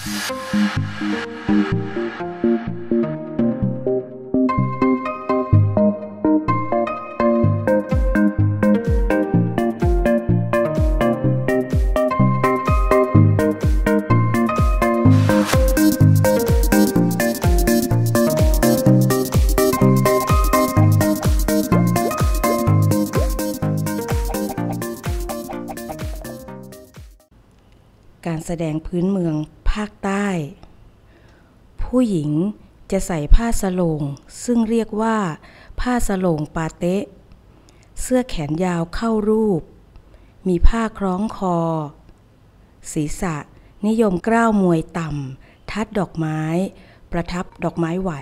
การแสดงพื้นเมืองภาคใต้ ผู้หญิงจะใส่ผ้าสโลงซึ่งเรียกว่าผ้าสโลงปาเต๊ะเสื้อแขนยาวเข้ารูปมีผ้าคล้องคอศีรษะนิยมกล้าวมวยต่ำทัดดอกไม้ประทับดอกไม้ไหว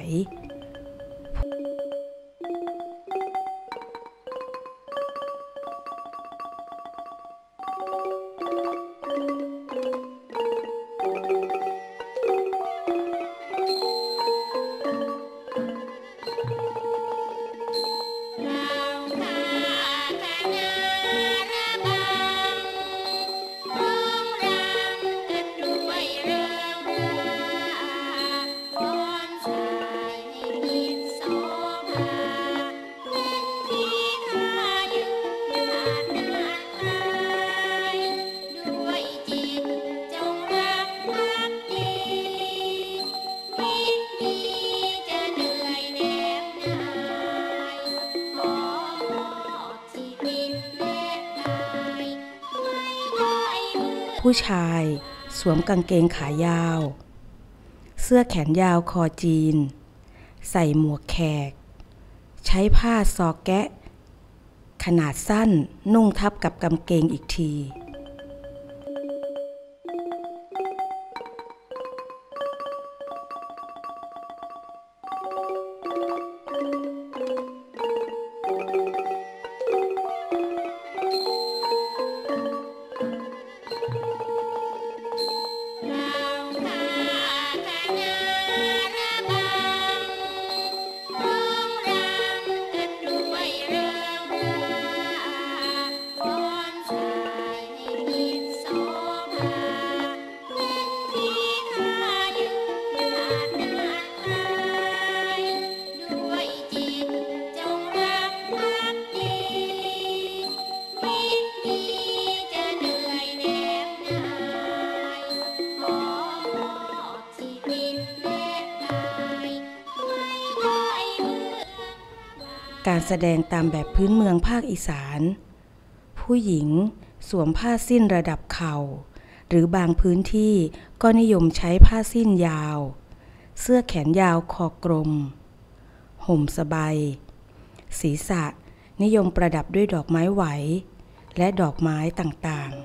ผู้ชายสวมกางเกงขายาวเสื้อแขนยาวคอจีนใส่หมวกแขกใช้ผ้าซอแกะขนาดสั้นนุ่งทับกับกางเกงอีกทีการแสดงตามแบบพื้นเมืองภาคอีสานผู้หญิงสวมผ้าสิ้นระดับเข่าหรือบางพื้นที่ก็นิยมใช้ผ้าสิ้นยาวเสื้อแขนยาวคอกลมห่มสบายศีรษะนิยมประดับด้วยดอกไม้ไหวและดอกไม้ต่างๆ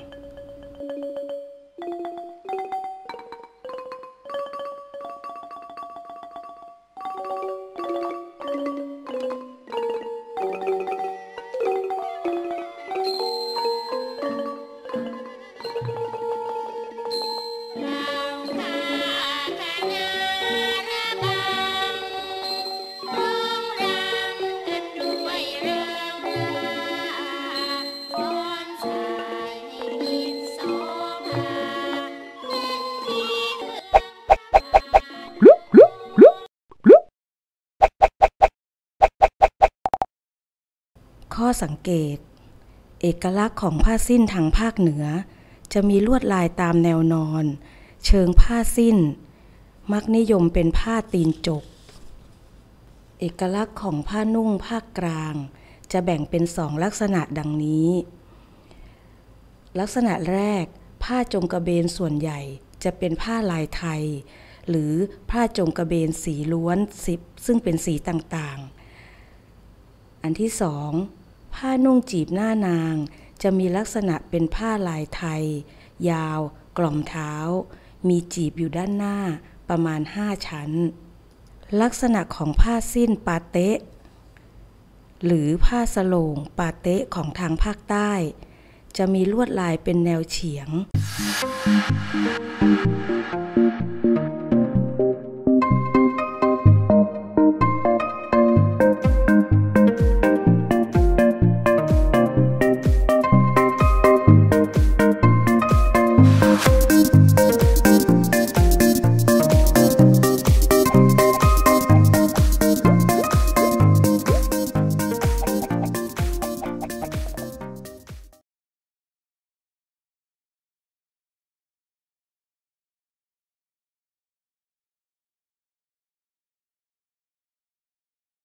ข้อสังเกตเอกลักษณ์ของผ้าสิ้นทางภาคเหนือจะมีลวดลายตามแนวนอนเชิงผ้าสิ้นมักนิยมเป็นผ้าตีนจกเอกลักษณ์ของผ้านุ่งภาคกลางจะแบ่งเป็น2ลักษณะดังนี้ลักษณะแรกผ้าจงกระเบนส่วนใหญ่จะเป็นผ้าลายไทยหรือผ้าจงกระเบนสีล้วนซึ่งเป็นสีต่างๆอันที่2ผ้านุ่งจีบหน้านางจะมีลักษณะเป็นผ้าลายไทยยาวกล่อมเท้ามีจีบอยู่ด้านหน้าประมาณ5ชั้นลักษณะของผ้าสิ้นปาเต๊ะหรือผ้าสโลงปาเต๊ะของทางภาคใต้จะมีลวดลายเป็นแนวเฉียง